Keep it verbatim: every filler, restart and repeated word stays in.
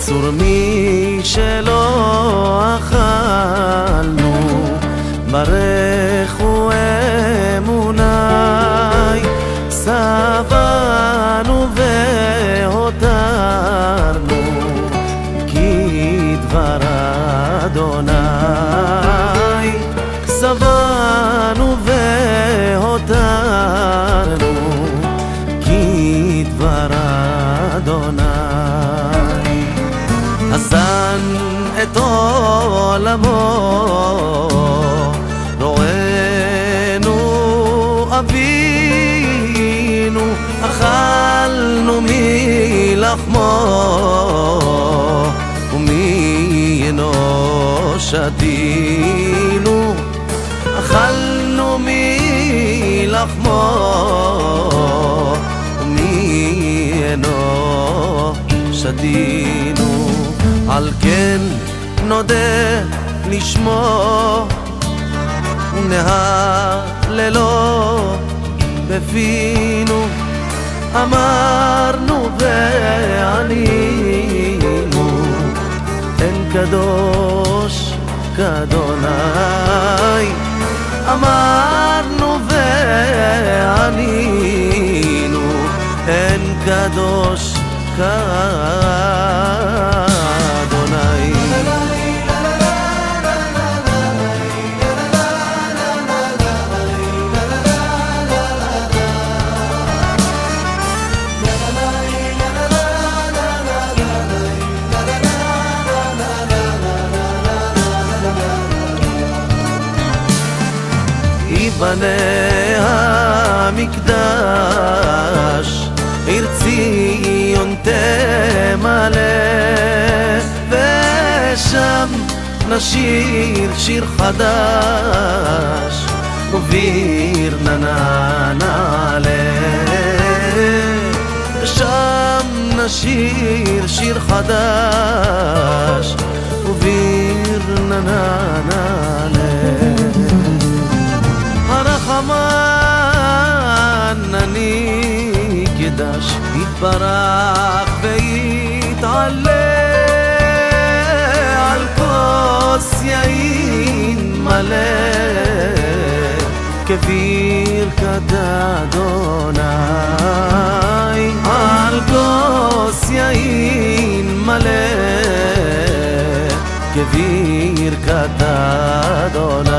אסור מי שלא אכלנו ברכו אמוני, שבענו והותרנו כדבר אדוני. שבענו והותרנו כדבר אדוני. אזן את עולמו רואינו אבינו, אכלנו מלחמו ומיינו שתינו, אכלנו מלחמו ומיינו שתינו. על כן נודה לשמו ונהללו בפינו, אמרנו וענינו אין קדוש כאדוני. אמרנו וענינו אין קדוש כאדוני. ייבנה המקדש, עיר ציון תמלא, ושם נשיר שיר חדש וביר נענה נעלה. ושם נשיר שיר חדש וביר נענה נעלה. הרחמן אני קדש יתברך ויתעלה, על כוס יין מלא כברכת אדוני. על כוס יין מלא כברכת אדוני.